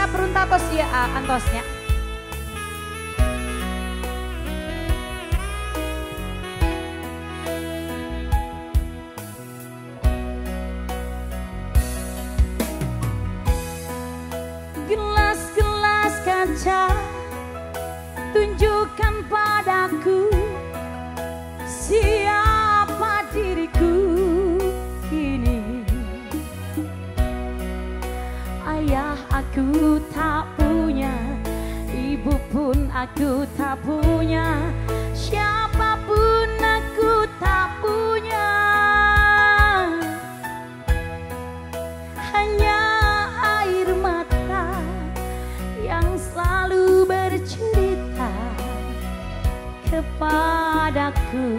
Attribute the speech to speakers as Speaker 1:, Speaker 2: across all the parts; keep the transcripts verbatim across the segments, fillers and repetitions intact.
Speaker 1: peruntatos ya antosnya. Gelas-gelas kaca tunjukkan padaku siapa diriku kini. Ayah aku tak punya, ibu pun aku tak punya, siapapun aku tak punya. Hanya air mata yang selalu bercerita kepadaku.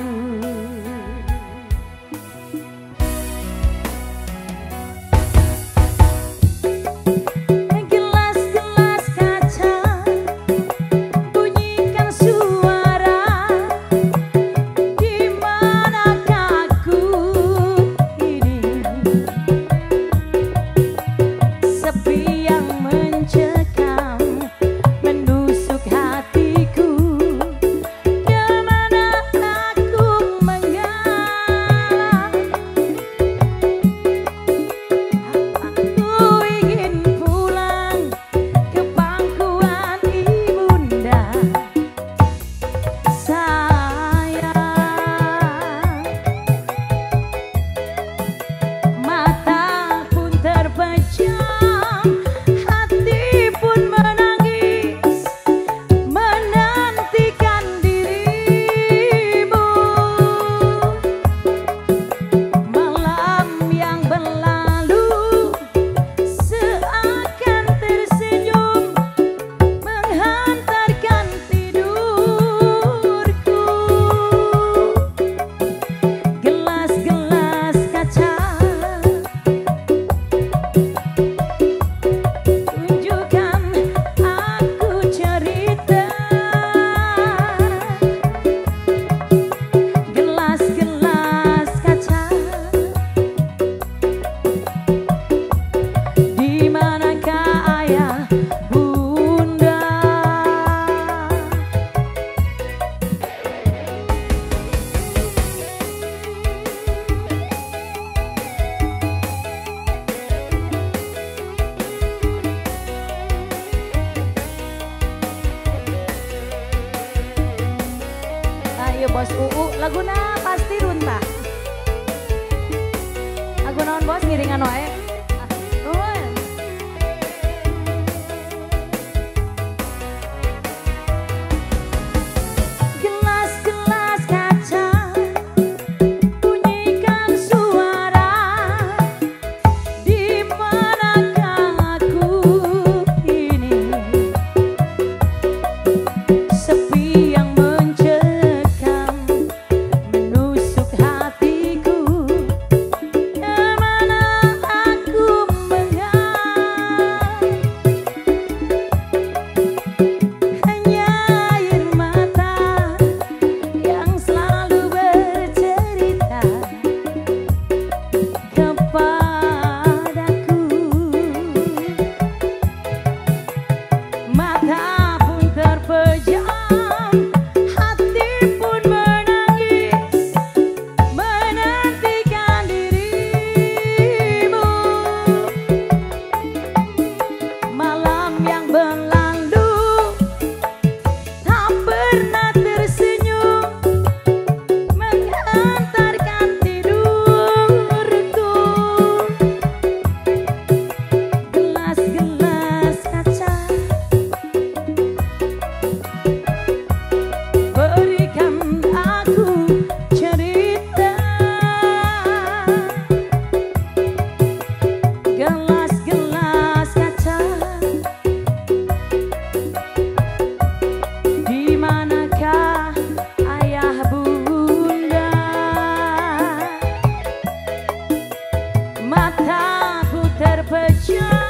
Speaker 1: Gelas-gelas kaca bunyikan suara, di manakah aku ini? Sepi yang mencekam menusuk hatiku, di mana aku mengalah. Aku ingin pulang ke pangkuan ibunda sayang. Mata pun terpejam, hati pun menangis menantikan dirimu. Malam yang berlalu seakan tersenyum menghantarkan tidurku. Gelas-gelas kaca tunjukkan aku cerita. Gelas-gelas kaca, di manakah ayah bunda? Ayo bos uu, laguna pasti runta. Lagu naon bos ngiringan wae. Ah, nuhun. Gelas-gelas kaca bunyikan suara, di manakah aku ini? Sepi yang mencekam menusuk hatiku, di mana aku mengalah. Hanya air mata yang selalu bercerita kepadaku. Mata pun terpejam, hati pun menangis menantikan dirimu. Malam yang berlalu tak pernah tersenyum menghantarkan tidurku. Gelas-gelas kaca berikan aku cerita. Gelas-gelas kaca, di manakah ayah bunda? Mataku terpejam